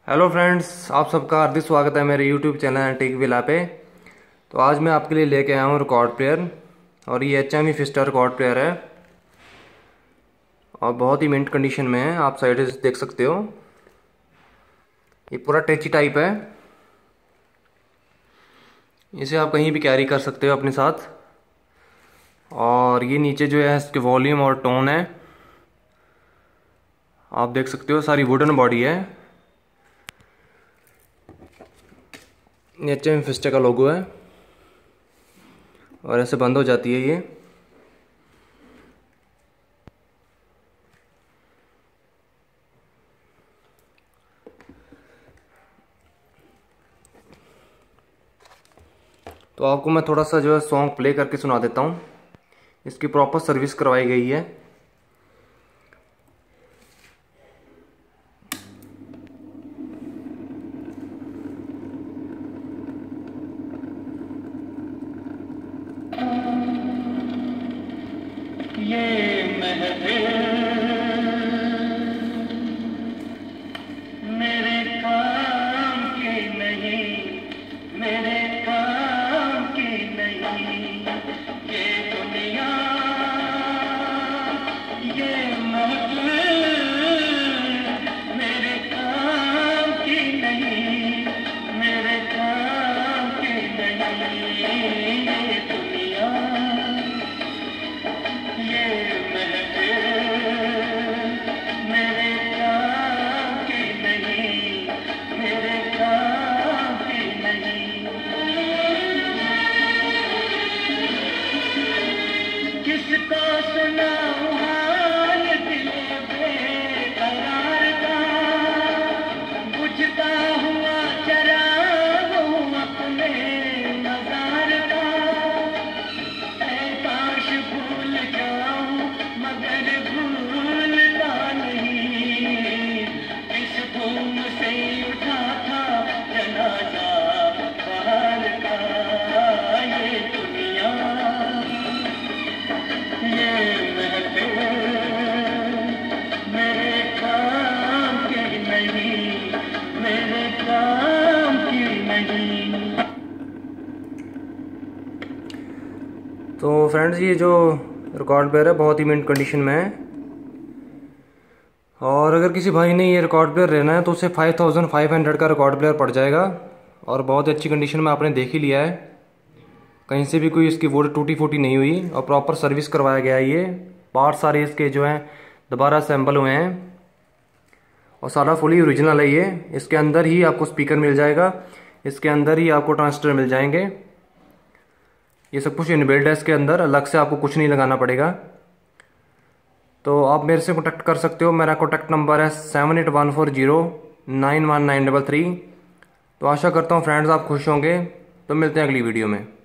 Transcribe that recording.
Hello friends, आप सबका हार्दिक स्वागत है मेरे यूट्यूब चैनल टेक विला पे। तो आज मैं आपके लिए लेके आया हूँ रिकॉर्ड प्लेयर, और ये HMI फिस्टा रिकॉर्ड प्लेयर है और बहुत ही मिंट कंडीशन में है। आप साइड से देख सकते हो, ये पूरा टची टाइप है। इसे आप कहीं भी कैरी कर सकते हो अपने साथ। और ये नीचे जो है इसके वॉल्यूम और टोन है, आप देख सकते हो। सारी वुडन बॉडी है। HMI फिस्टा का लोगो है और ऐसे बंद हो जाती है ये। तो आपको मैं थोड़ा सा जो है सॉन्ग प्ले करके सुना देता हूँ। इसकी प्रॉपर सर्विस करवाई गई है। ये महफिल मेरे काम की नहीं, मेरे काम की नहीं। ये दुनिया, ये महफिल मेरे काम की नहीं, मेरे काम की नहीं। ये दुनिया, ये महफिल मेरे काम की नहीं, मेरे काम की नहीं। किसको सुनाऊं हाल दिले बेकरार का, बुझता हुआ चराग हूँ अपने मजार का। काश भूल जाऊं मगर भूलता नहीं, इस धूम से उठा था जनाजा बाहर का। ये दुनिया, ये महफिल मेरे काम की नहीं, मेरे काम की नहीं। तो फ्रेंड्स, ये जो रिकॉर्ड प्लेयर है बहुत ही मिंट कंडीशन में है। और अगर किसी भाई ने ये रिकॉर्ड प्लेयर लेना है तो उसे 5500 का रिकॉर्ड प्लेयर पड़ जाएगा। और बहुत अच्छी कंडीशन में आपने देख ही लिया है, कहीं से भी कोई इसकी वुड टूटी फूटी नहीं हुई और प्रॉपर सर्विस करवाया गया है। ये पार्ट सारे इसके जो हैं दोबारा असेंबल हुए हैं और सारा फुली ओरिजिनल है ये। इसके अंदर ही आपको स्पीकर मिल जाएगा, इसके अंदर ही आपको ट्रांजिस्टर मिल जाएंगे। ये सब कुछ इनबिल्ट है इसके अंदर, अलग से आपको कुछ नहीं लगाना पड़ेगा। तो आप मेरे से कॉन्टैक्ट कर सकते हो। मेरा कॉन्टैक्ट नंबर है 7814091933। तो आशा करता हूँ फ्रेंड्स आप खुश होंगे। तो मिलते हैं अगली वीडियो में।